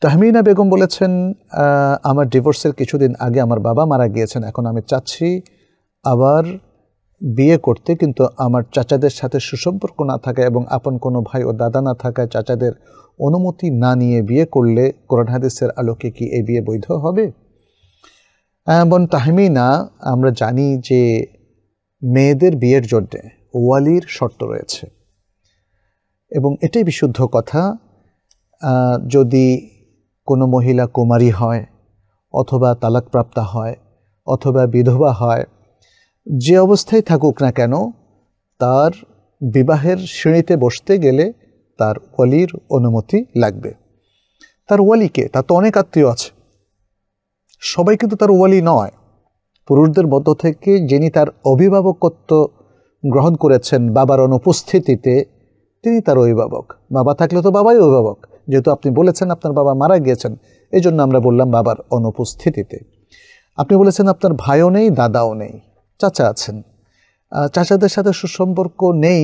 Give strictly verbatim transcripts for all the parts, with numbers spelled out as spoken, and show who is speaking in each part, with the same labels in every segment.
Speaker 1: তাহমিনা বেগম বলেছেন, আমার ডিভোর্সের কিছুদিন আগে আমার বাবা মারা গিয়েছেন। এখন আমি চাচ্ছি আবার বিয়ে করতে, কিন্তু আমার চাচাদের সাথে সুসম্পর্ক না থাকা এবং আপন কোনো ভাই ও দাদা না থাকায় চাচাদের অনুমতি না নিয়ে বিয়ে করলে কোরআন হাদিসের আলোকে কি এই বিয়ে বৈধ হবে? বোন তাহমিনা, আমরা জানি যে মেয়েদের বিয়ের জন্যে ওয়ালির শর্ত রয়েছে এবং এটাই বিশুদ্ধ কথা। যদি কোনো মহিলা কুমারী হয় অথবা তালাকপ্রাপ্তা হয় অথবা বিধবা হয়, যে অবস্থায় থাকুক না কেন, তার বিবাহের সিঁড়িতে বসতে গেলে তার ওয়ালির অনুমতি লাগবে। তার ওয়ালিকে, তার তো অনেক আত্মীয় আছে, সবাই কিন্তু তার ওয়ালি নয়। পুরুষদের মধ্য থেকে যিনি তার অভিভাবকত্ব গ্রহণ করেছেন বাবার অনুপস্থিতিতে, তিনি তার অভিভাবক। বাবা থাকলে তো বাবাই অভিভাবক, যেহেতু আপনি বলেছেন আপনার বাবা মারা গিয়েছেন, এই জন্য আমরা বললাম বাবার অনুপস্থিতিতে। আপনি বলেছেন আপনার ভাইও নেই, দাদাও নেই, চাচা আছেন, চাচাদের সাথে সুসম্পর্ক নেই।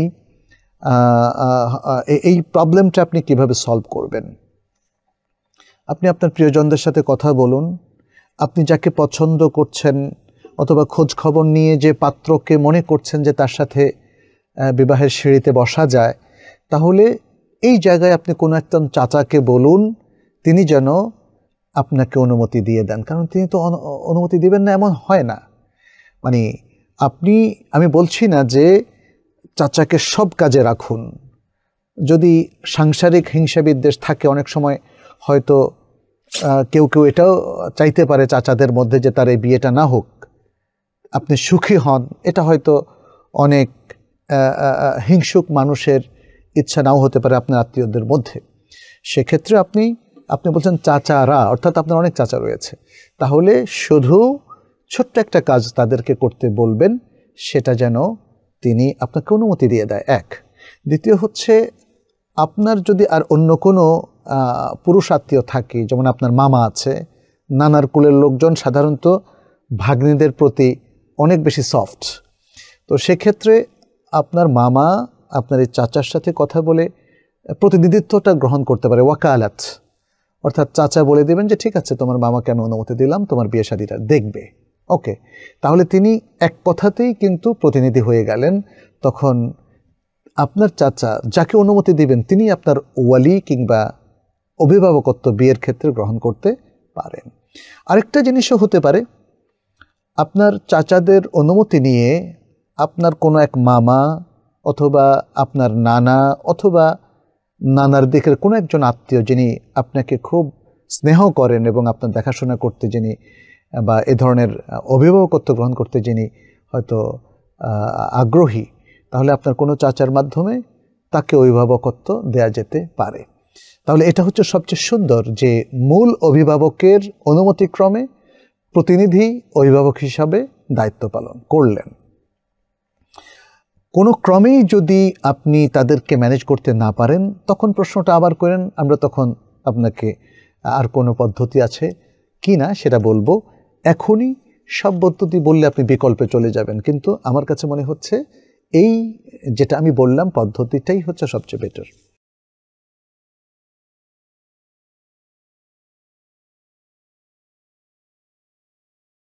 Speaker 1: এই প্রবলেমটা আপনি কিভাবে সলভ করবেন? আপনি আপনার প্রিয়জনদের সাথে কথা বলুন। আপনি যাকে পছন্দ করছেন অথবা খোঁজ খবর নিয়ে যে পাত্রকে মনে করছেন যে তার সাথে বিবাহের সিঁড়িতে বসা যায়, তাহলে এই জায়গায় আপনি কোনো একজন চাচাকে বলুন তিনি যেন আপনাকে অনুমতি দিয়ে দেন। কারণ তিনি তো অনুমতি দিবেন না এমন হয় না। মানে আপনি, আমি বলছি না যে চাচাকে সব কাজে রাখুন। যদি সাংসারিক হিংসা বিদ্বেষ থাকে, অনেক সময় হয়তো কেউ কেউ এটাও চাইতে পারে চাচাদের মধ্যে যে তার এই বিয়েটা না হোক, আপনি সুখী হন। এটা হয়তো অনেক হিংসুক মানুষের ইচ্ছা নাও হতে পারে আপনার আত্মীয়দের মধ্যে। সেক্ষেত্রে আপনি আপনি বলছেন চাচারা, অর্থাৎ আপনার অনেক চাচা রয়েছে, তাহলে শুধু ছোট্ট একটা কাজ তাদেরকে করতে বলবেন, সেটা যেন তিনি আপনাকে অনুমতি দিয়ে দেয়। এক। দ্বিতীয় হচ্ছে, আপনার যদি আর অন্য কোনো পুরুষ আত্মীয় থাকে, যেমন আপনার মামা আছে, নানার কুলের লোকজন সাধারণত ভাগ্নিদের প্রতি অনেক বেশি সফট, তো সেক্ষেত্রে আপনার মামা আপনার এই চাচার সাথে কথা বলে প্রতিনিধিত্বটা গ্রহণ করতে পারে, ওয়াকালাত। অর্থাৎ চাচা বলে দেবেন যে ঠিক আছে, তোমার মামাকে আমি অনুমতি দিলাম, তোমার বিয়ে শাদীটা দেখবে। ওকে, তাহলে তিনি এক কথাতেই কিন্তু প্রতিনিধি হয়ে গেলেন। তখন আপনার চাচা যাকে অনুমতি দিবেন তিনি আপনার ওয়ালি কিংবা অভিভাবকত্ব বিয়ের ক্ষেত্রে গ্রহণ করতে পারেন। আরেকটা জিনিসও হতে পারে, আপনার চাচাদের অনুমতি নিয়ে আপনার কোনো এক মামা অথবা আপনার নানা অথবা নানার দিকের কোনো একজন আত্মীয় যিনি আপনাকে খুব স্নেহ করেন এবং আপনার দেখাশোনা করতে যিনি বা এ ধরনের অভিভাবকত্ব গ্রহণ করতে যিনি হয়তো আগ্রহী, তাহলে আপনার কোনো চাচার মাধ্যমে তাকে অভিভাবকত্ব দেয়া যেতে পারে। তাহলে এটা হচ্ছে সবচেয়ে সুন্দর যে মূল অভিভাবকের অনুমতিক্রমে প্রতিনিধি অভিভাবক হিসাবে দায়িত্ব পালন করলেন। কোনো ক্রমেই যদি আপনি তাদেরকে ম্যানেজ করতে না পারেন, তখন প্রশ্নটা আবার করেন, আমরা তখন আপনাকে আর কোনো পদ্ধতি আছে কি না সেটা বলবো। এখনই সব পদ্ধতি বললে আপনি বিকল্পে চলে যাবেন, কিন্তু আমার কাছে মনে হচ্ছে এই যেটা আমি বললাম পদ্ধতিটাই হচ্ছে সবচেয়ে বেটার।